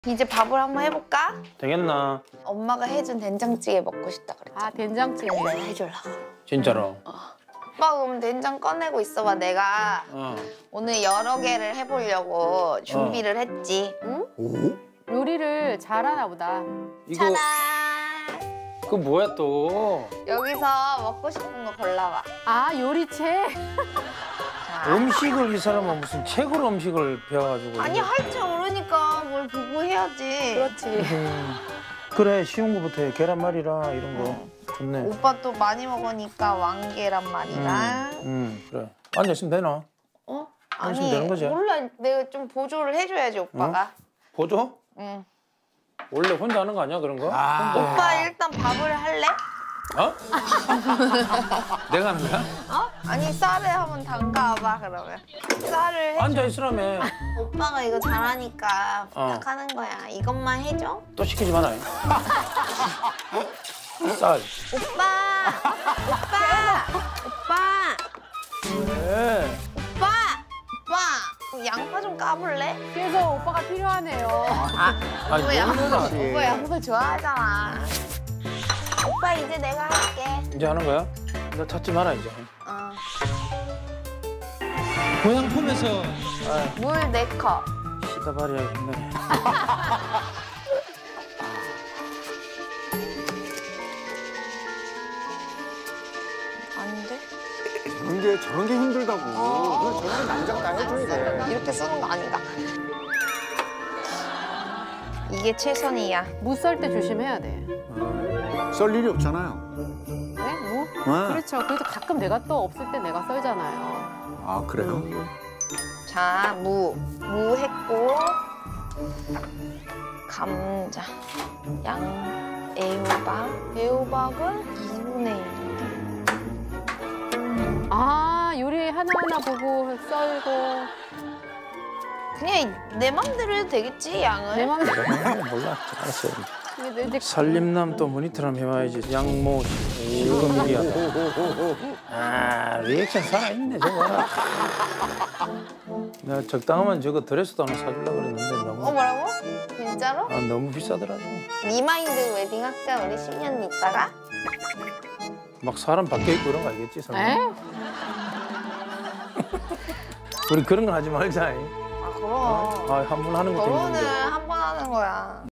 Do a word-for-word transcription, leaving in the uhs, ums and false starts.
이제 밥을 한번 해볼까? 되겠나? 엄마가 해준 된장찌개 먹고 싶다 그랬잖아. 아, 된장찌개. 내가 해주려고. 진짜로? 어. 오빠 그럼 된장 꺼내고 있어봐. 내가 어. 오늘 여러 개를 해보려고 준비를 했지. 응? 오? 요리를 잘하나 보다. 이거 짜잔! 그 뭐야 또? 여기서 먹고 싶은 거 골라봐. 아, 요리책? 자. 음식을 이 사람은 무슨 책으로 음식을 배워가지고. 아니 할 줄 모르니까 뭘 보고 해야지. 그렇지. 음. 그래 쉬운 거부터 해. 계란말이라 이런 거. 좋네. 오빠 또 많이 먹으니까 왕계란말이랑. 음, 음 그래. 앉아있으면 되나? 어? 하시면 아니 되는 거지? 몰라. 내가 좀 보조를 해줘야지 오빠가. 보조? 응. 원래 혼자 하는 거 아니야 그런 거? 아. 혼자 해. 오빠 일단 밥을 할래? 어? 내가 하는 거야? 어? 아니 쌀을 한번 담가봐 그러면. 쌀을 해. 앉아있으라며. 오빠가 이거 잘하니까 어. 부탁하는 거야. 이것만 해줘. 또 시키지 마라. 쌀. 오빠! 오빠! 오빠! 네. 오빠! 오빠! 양파 좀 까볼래? 그래서 오빠가 필요하네요. 아니 오빠 양파, 뭐야? 오빠 양파 좋아하잖아. 오빠 이제 내가 할게. 이제 하는 거야? 너 찾지 마라 이제. 어. 고향품에서 물 네 컵. 시다발이야겠네. 아닌데? 저런 게 저런 게 힘들다고. 그건 저런 게 남자가 다 해줘야 돼. 이렇게 쓰는 거 아닌가? 이게 최선이야. 무 썰 때 조심해야 돼. 썰 일이 없잖아요. 네? 무? 네. 그렇죠. 그래도 가끔 내가 또 없을 때 내가 썰잖아요. 아 그래요? 자, 무. 무 했고 감자, 양, 애호박. 애호박은 이분의 일. 아, 요리 하나하나 보고 썰고. 그냥 내 맘대로 해도 되겠지, 양을? 내 맘대로. 그래, 몰라. 알았어. 근데 이제 살림남 또 모니터랑 해봐야지. 양모 실검이야. 아 리액션 살아있네 저거. 내가 적당하면 저거 드레스도 하나 사주려고 그랬는데 너무. 어, 뭐라고? 진짜로? 아, 너무 비싸더라고. 리마인드 웨딩 할까? 우리 십 년 있다가? 막 사람 바뀌어 있고 이런 거 알겠지 설마? 에? 우리 그런 거 하지 말자. 아, 그럼. 아 한 분 하는 것도 결혼은 있는데. 한 번 하는 거야.